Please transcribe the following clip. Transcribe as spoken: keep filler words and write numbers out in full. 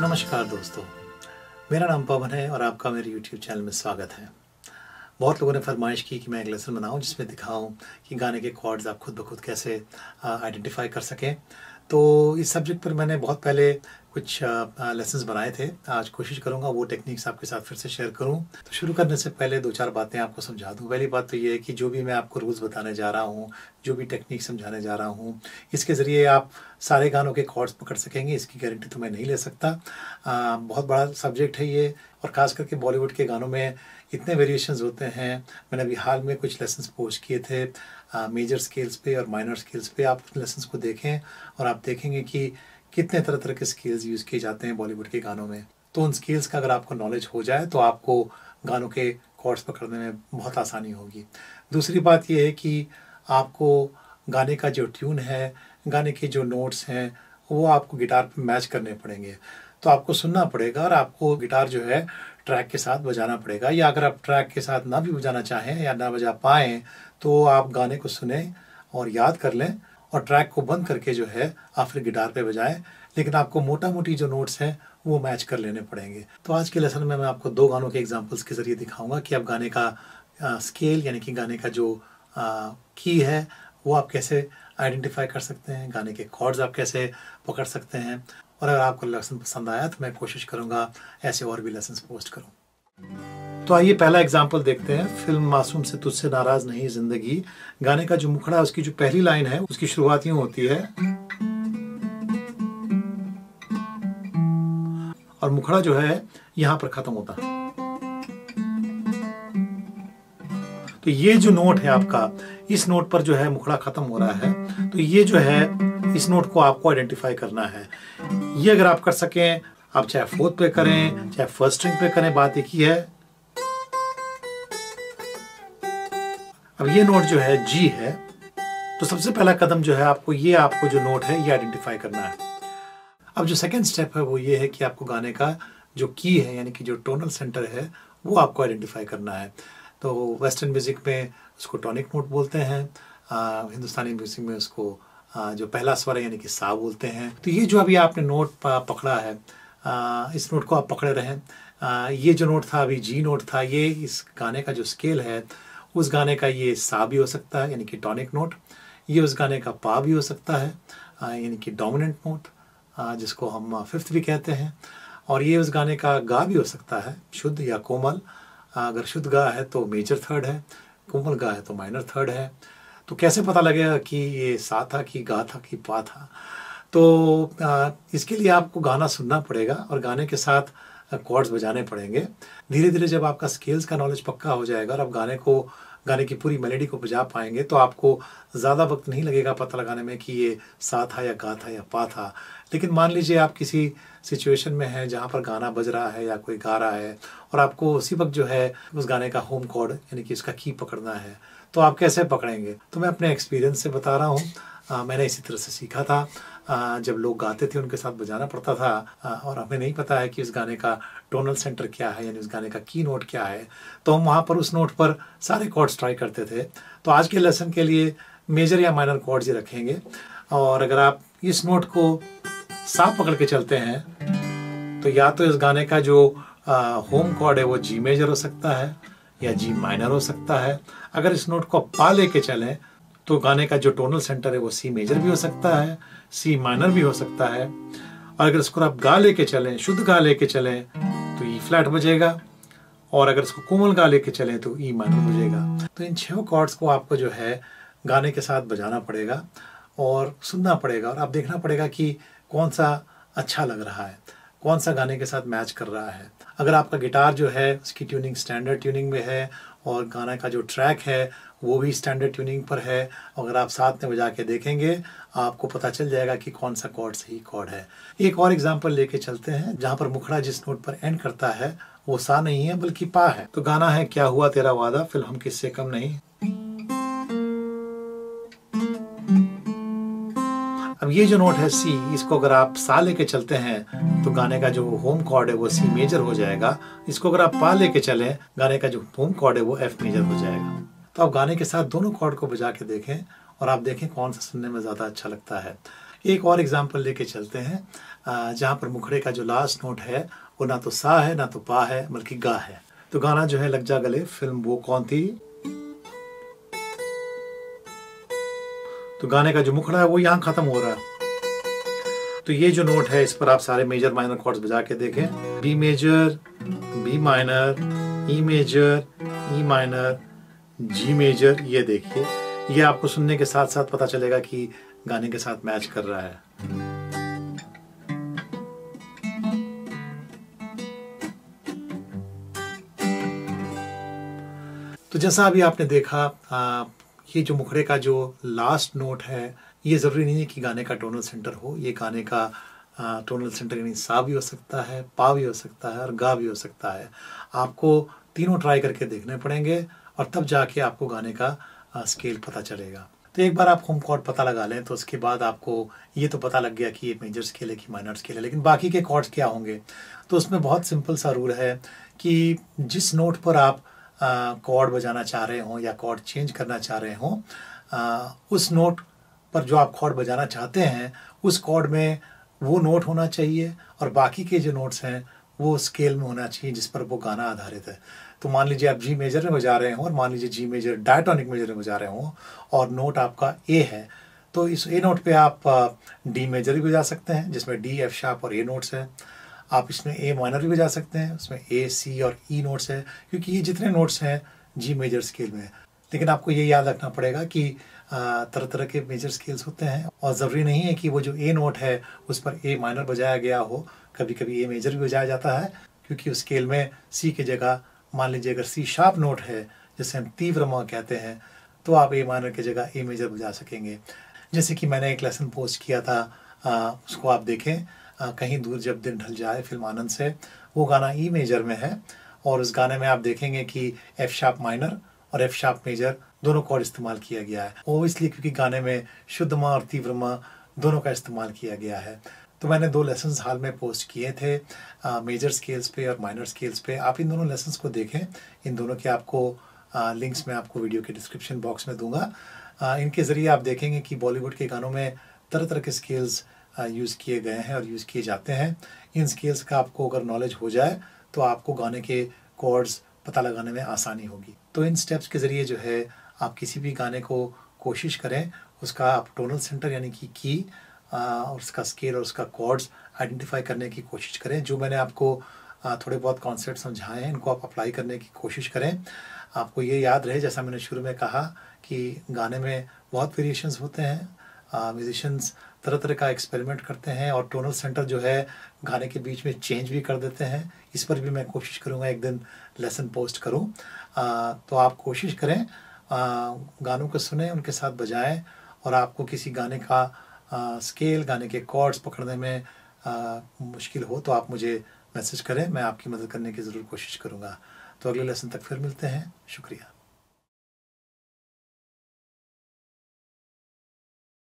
नमस्कार दोस्तों, मेरा नाम पवन है और आपका मेरे यूट्यूब चैनल में स्वागत है। बहुत लोगों ने फरमाइश की कि मैं एक लेसन बनाऊं जिसमें दिखाऊं कि गाने के कॉर्ड्स आप खुद ब खुद कैसे आइडेंटिफाई कर सकें। तो इस सब्जेक्ट पर मैंने बहुत पहले कुछ लेसन्स बनाए थे। आज कोशिश करूंगा वो टेक्निक्स आपके साथ फिर से शेयर करूं। तो शुरू करने से पहले दो चार बातें आपको समझा दूं। पहली बात तो ये है कि जो भी मैं आपको रूल्स बताने जा रहा हूं, जो भी टेक्निक समझाने जा रहा हूं, इसके ज़रिए आप सारे गानों के कॉर्ड्स पकड़ सकेंगे, इसकी गारंटी तो मैं नहीं ले सकता। आ, बहुत बड़ा सब्जेक्ट है ये, और ख़ास करके बॉलीवुड के गानों में इतने वेरिएशंस होते हैं। मैंने अभी हाल में कुछ लेसन्स पोस्ट किए थे मेजर स्केल्स पे और माइनर स्केल्स पे। आप लेसन्स को देखें और आप देखेंगे कि कितने तरह तरह के स्केल्स यूज़ किए जाते हैं बॉलीवुड के गानों में। तो उन स्केल्स का अगर आपको नॉलेज हो जाए तो आपको गानों के कॉर्ड्स पकड़ने में बहुत आसानी होगी। दूसरी बात यह है कि आपको गाने का जो ट्यून है, गाने के जो नोट्स हैं, वो आपको गिटार पे मैच करने पड़ेंगे। तो आपको सुनना पड़ेगा और आपको गिटार जो है ट्रैक के साथ बजाना पड़ेगा, या अगर आप ट्रैक के साथ ना भी बजाना चाहें या ना बजा पाएँ तो आप गाने को सुने और याद कर लें और ट्रैक को बंद करके जो है आप फिर गिटार पे बजाएं। लेकिन आपको मोटा मोटी जो नोट्स हैं वो मैच कर लेने पड़ेंगे। तो आज के लेसन में मैं आपको दो गानों के एग्जांपल्स के ज़रिए दिखाऊंगा कि आप गाने का आ, स्केल यानी कि गाने का जो आ, की है वो आप कैसे आइडेंटिफाई कर सकते हैं, गाने के कॉर्ड्स आप कैसे पकड़ सकते हैं। और अगर आपको लेसन पसंद आया तो मैं कोशिश करूँगा ऐसे और भी लेसन्स पोस्ट करूँ। तो आइए पहला एग्जाम्पल देखते हैं। फिल्म मासूम से तुझसे नाराज नहीं जिंदगी, गाने का जो मुखड़ा है उसकी जो पहली लाइन है उसकी शुरुआत यूं होती है और मुखड़ा जो है यहां पर खत्म होता है। तो ये जो नोट है आपका, इस नोट पर जो है मुखड़ा खत्म हो रहा है। तो ये जो है इस नोट को आपको आइडेंटिफाई करना है। ये अगर आप कर सकें, आप चाहे फोर्थ पे करें चाहे फर्स्ट स्ट्रिंग पे करें, बात एक ही है। अब ये नोट जो है जी है, तो सबसे पहला कदम जो है आपको ये आपको जो नोट है ये आइडेंटिफाई करना है। अब जो सेकंड स्टेप है वो ये है कि आपको गाने का जो की है यानी कि जो टोनल सेंटर है वो आपको आइडेंटिफाई करना है। तो वेस्टर्न म्यूजिक में उसको टॉनिक नोट बोलते हैं, आ, हिंदुस्तानी म्यूजिक में उसको आ, जो पहला स्वर है यानी कि सा बोलते हैं। तो ये जो अभी आपने नोट पकड़ा है, आ, इस नोट को आप पकड़े रहें। आ, ये जो नोट था अभी जी नोट था, ये इस गाने का जो स्केल है उस गाने का ये सा भी हो सकता है यानी कि टॉनिक नोट, ये उस गाने का पा भी हो सकता है यानी कि डोमिनेंट नोट जिसको हम फिफ्थ भी कहते हैं, और ये उस गाने का गा भी हो सकता है शुद्ध या कोमल। अगर शुद्ध गा है तो मेजर थर्ड है, कोमल गा है तो माइनर थर्ड है। तो कैसे पता लगेगा कि ये सा था कि गा था कि पा था? तो इसके लिए आपको गाना सुनना पड़ेगा और गाने के साथ कॉर्ड्स बजाने पड़ेंगे। धीरे धीरे जब आपका स्केल्स का नॉलेज पक्का हो जाएगा और आप गाने को गाने की पूरी मेलोडी को बजा पाएंगे तो आपको ज़्यादा वक्त नहीं लगेगा पता लगाने में कि ये सा था या गा था या पा था। लेकिन मान लीजिए आप किसी सिचुएशन में हैं जहाँ पर गाना बज रहा है या कोई गा रहा है और आपको उसी वक्त जो है उस गाने का होम कॉर्ड यानी कि इसका की पकड़ना है, तो आप कैसे पकड़ेंगे? तो मैं अपने एक्सपीरियंस से बता रहा हूँ। मैंने इसी तरह से सीखा था। आ, जब लोग गाते थे उनके साथ बजाना पड़ता था आ, और हमें नहीं पता है कि उस गाने का टोनल सेंटर क्या है यानी उस गाने का की नोट क्या है, तो हम वहाँ पर उस नोट पर सारे कॉर्ड्स ट्राई करते थे। तो आज के लेसन के लिए मेजर या माइनर कॉर्ड्स ही रखेंगे, और अगर आप इस नोट को साफ पकड़ के चलते हैं तो या तो इस गाने का जो आ, होम कॉर्ड है वो जी मेजर हो सकता है या जी माइनर हो सकता है। अगर इस नोट को पा लेके चलें तो गाने का जो टोनल सेंटर है वो सी मेजर भी हो सकता है, सी माइनर भी हो सकता है। और अगर इसको आप गा लेके चलें, शुद्ध गा लेके चलें तो ई फ्लैट बजेगा, और अगर इसको कोमल गा लेके चलें तो ई माइनर बजेगा। तो इन छह कॉर्ड्स को आपको जो है गाने के साथ बजाना पड़ेगा और सुनना पड़ेगा, और आप देखना पड़ेगा कि कौन सा अच्छा लग रहा है, कौन सा गाने के साथ मैच कर रहा है। अगर आपका गिटार जो है उसकी ट्यूनिंग स्टैंडर्ड ट्यूनिंग में है और गाना का जो ट्रैक है वो भी स्टैंडर्ड ट्यूनिंग पर है, अगर आप साथ में बजा के देखेंगे आपको पता चल जाएगा कि कौन सा कॉर्ड सही कॉर्ड है। एक और एग्जांपल लेके चलते हैं जहां पर मुखड़ा जिस नोट पर एंड करता है वो सा नहीं है बल्कि पा है। तो गाना है क्या हुआ तेरा वादा, फिर हम किससे कम नहीं। अब ये जो नोट है सी, इसको अगर आप सा लेके चलते हैं तो गाने का जो होम कॉर्ड है वो सी मेजर हो जाएगा। इसको अगर आप पा लेके चलें गाने का जो होम कॉर्ड है वो एफ मेजर हो जाएगा। तो आप गाने के साथ दोनों कॉर्ड को बजा के देखें और आप देखें कौन सा सुनने में ज़्यादा अच्छा लगता है। एक और एग्जांपल लेके चलते हैं जहाँ पर मुखड़े का जो लास्ट नोट है वो ना तो सा है ना तो पा है बल्कि गा है। तो गाना जो है लग जा गले, फिल्म वो कौन थी। तो गाने का जो मुखड़ा है वो यहाँ खत्म हो रहा है। तो ये जो नोट है इस पर आप सारे मेजर माइनर कॉर्ड्स बजा के देखें। B major, B minor, E major, E minor, G major. ये देखिए, ये आपको सुनने के साथ साथ पता चलेगा कि गाने के साथ मैच कर रहा है। तो जैसा अभी आपने देखा, आ, ये जो मुखड़े का जो लास्ट नोट है, ये ज़रूरी नहीं है कि गाने का टोनल सेंटर हो। ये गाने का आ, टोनल सेंटर यानी सा भी हो सकता है, पा भी हो सकता है और गा भी हो सकता है। आपको तीनों ट्राई करके देखने पड़ेंगे और तब जाके आपको गाने का आ, स्केल पता चलेगा। तो एक बार आप होम कॉर्ड पता लगा लें तो उसके बाद आपको ये तो पता लग गया कि ये मेजर स्केल है कि माइनर स्केल है, लेकिन बाकी के कॉर्ड्स क्या होंगे। तो उसमें बहुत सिंपल सा रूल है कि जिस नोट पर आप कॉर्ड बजाना चाह रहे हों या कॉर्ड चेंज करना चाह रहे हों, उस नोट पर जो आप कॉर्ड बजाना चाहते हैं उस कॉर्ड में वो नोट होना चाहिए और बाकी के जो नोट्स हैं वो स्केल में होना चाहिए जिस पर वो गाना आधारित है। तो मान लीजिए आप जी मेजर में बजा रहे हों और मान लीजिए जी मेजर डायटोनिक मेजर में बजा रहे हों और नोट आपका ए है, तो इस ए नोट पे आप डी मेजर भी बजा सकते हैं जिसमें डी, एफ शार्प और ए नोट्स हैं। आप इसमें ए माइनर भी बजा सकते हैं, उसमें ए, सी और ई नोट्स है, क्योंकि ये जितने नोट्स हैं जी मेजर स्केल में है। लेकिन आपको ये याद रखना पड़ेगा कि तरह तरह के मेजर स्केल्स होते हैं और ज़रूरी नहीं है कि वो जो ए नोट है उस पर ए माइनर बजाया गया हो। कभी कभी ए मेजर भी बजाया जाता है, क्योंकि उस स्केल में सी की जगह मान लीजिए अगर सी शार्प नोट है जिसे हम तीव्र म कहते हैं, तो आप ए माइनर की जगह ए मेजर बजा सकेंगे। जैसे कि मैंने एक लेसन पोस्ट किया था, आ, उसको आप देखें, आ, कहीं दूर जब दिन ढल जाए फिल्म आनंद से। वो गाना ई मेजर में है और उस गाने में आप देखेंगे कि एफ शार्प माइनर और एफ शार्प मेजर दोनों कॉर्ड इस्तेमाल किया गया है। वो इसलिए क्योंकि गाने में शुद्ध म और तीव्र म दोनों का इस्तेमाल किया गया है। तो मैंने दो लेसन्स हाल में पोस्ट किए थे, आ, मेजर स्केल्स पे और माइनर स्केल्स पे। आप इन दोनों लेसन्स को देखें। इन दोनों के आपको आ, लिंक्स मैं आपको वीडियो के डिस्क्रिप्शन बॉक्स में दूंगा। आ, इनके ज़रिए आप देखेंगे कि बॉलीवुड के गानों में तरह तरह के स्केल्स यूज़ किए गए हैं और यूज़ किए जाते हैं। इन स्केल्स का आपको अगर नॉलेज हो जाए तो आपको गाने के कॉर्ड्स पता लगाने में आसानी होगी। तो इन स्टेप्स के ज़रिए जो है आप किसी भी गाने को कोशिश करें, उसका आप टोनल सेंटर यानी कि की और उसका स्केल और उसका कॉर्ड्स आइडेंटिफाई करने की कोशिश करें। जो मैंने आपको थोड़े बहुत कॉन्सेप्ट समझाए हैं इनको आप अप्लाई करने की कोशिश करें। आपको ये याद रहे, जैसा मैंने शुरू में कहा, कि गाने में बहुत वेरिएशंस होते हैं। म्यूजिशियंस तरह तरह का एक्सपेरिमेंट करते हैं और टोनल सेंटर जो है गाने के बीच में चेंज भी कर देते हैं। इस पर भी मैं कोशिश करूँगा एक दिन लेसन पोस्ट करूँ। तो आप कोशिश करें, आ, गानों को सुने, उनके साथ बजाएं और आपको किसी गाने का आ, स्केल, गाने के कॉर्ड्स पकड़ने में आ, मुश्किल हो तो आप मुझे मैसेज करें, मैं आपकी मदद करने की ज़रूर कोशिश करूँगा। तो अगले लेसन तक फिर मिलते हैं। शुक्रिया।